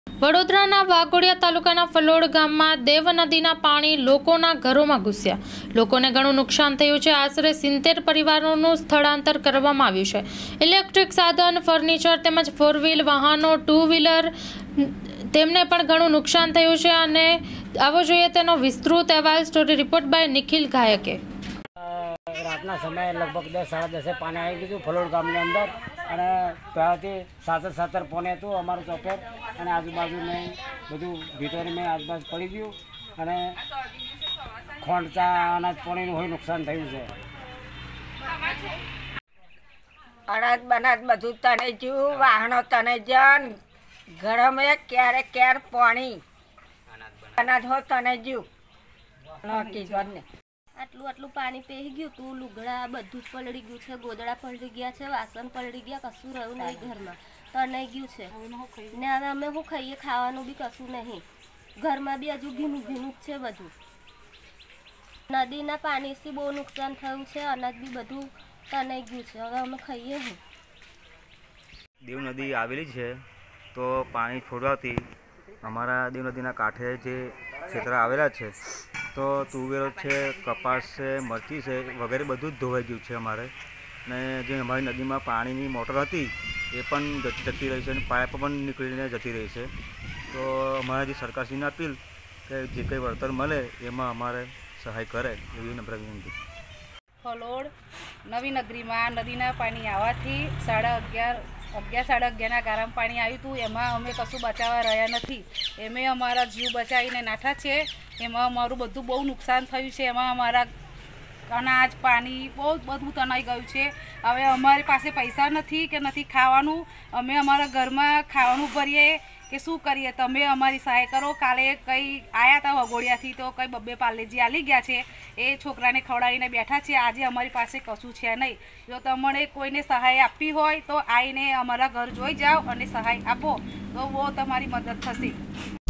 વડોદરાના વાઘોડિયા તાલુકાના ફલોડ ગામમાં દેવ નદીના પાણી લોકોના ઘરોમાં ઘૂસ્યા. લોકોને ઘણું નુકસાન થયું છે. આશરે 70 પરિવારોનું સ્થળાંતર કરવામાં આવ્યું છે. ઇલેક્ટ્રિક સાધન, ફર્નિચર તેમજ 4 વ્હીલ વાહનો, 2 વ્હીલર તેમને પણ ઘણું નુકસાન થયું છે. અને આવો જોઈએ તેનો વિસ્તૃત અહેવાલ. Story report by Nikhil Gayke. રાતના સમયે લગભગ 10-10:30 પાણી આવી ગયું ફલોડ ગામની અંદર અને પહેલાંથી 7:30 પોને હતું અમારું ચોપેર અને આજુબાજુને બધું ભીતોની મેં આજુબાજુ પડી ગયું અને ખોંડચા અનાજ પાણીનું હોય નુકસાન થયું છે. અનાજ બનાજ બધું તને જ્યું, વાહનો તને જન, ઘરમાં ક્યારે પાણી અનાજ હોય તને જ્યું ને આટલું પાણી પહેરી ગયું તું. લુગડા બધું જ પલળી ગયું છે, ગોદડા પલળી ગયા છે, વાસણ પલળી ગયા, કશું રહ્યું નહીં ઘરમાં, તણાઈ ગયું છે. ને હવે અમે શું ખાઈએ? ખાવાનું બી કશું નહીં. ઘરમાં બી હજુ ભીનું જ છે બધું. નદીના પાણીથી બહુ નુકસાન થયું છે. અનાજ બી બધું તણાઈ ગયું છે. હવે અમે ખાઈએ શું? દેવ નદી આવેલી છે તો પાણી છોડવાથી અમારા દેવ નદીના કાંઠે જે ક્ષેત્ર આવેલા છે તો તુવેરો છે, કપાસ છે, મરચી છે વગેરે બધું જ ધોવાઈ ગયું છે અમારે. ને જે અમારી નદીમાં પાણીની મોટર હતી એ પણ જતી રહી છે અને પાઇપ પણ નીકળીને જતી રહી છે. તો અમારે જે સરકારશ્રીને અપીલ કે જે કંઈ વળતર મળે એમાં અમારે સહાય કરે એવી નમ્ર વિનંતી. ફલોડ નવી નગરીમાં નદીના પાણી આવવાથી 11:30-11:30ના ગરમ પાણી આવ્યું હતું. એમાં અમે કશું બચાવવા રહ્યા નથી. એમે અમારા જીવ બચાવીને નાઠા છે. એમાં અમારું બધું બહુ નુકસાન થયું છે. એમાં અમારા અનાજ, પાણી બહુ બધું તણાઈ ગયું છે. હવે અમારી પાસે પૈસા નથી કે નથી ખાવાનું. અમે અમારા ઘરમાં ખાવાનું ભરીએ કે શું કરીએ? તમે અમારી સહાય કરો. કાલે કંઈ આવ્યા હતા વઘોડિયાથી તો કંઈ 2 પાર્લેજી આલી ગયા છે. એ છોકરાને ખવડાવીને બેઠા છે. આજે અમારી પાસે કશું છે નહીં. જો તમને કોઈને સહાય આપવી હોય તો આવીને અમારા ઘર જોઈ જાઓ અને સહાય આપો તો બહુ તમારી મદદ થશે.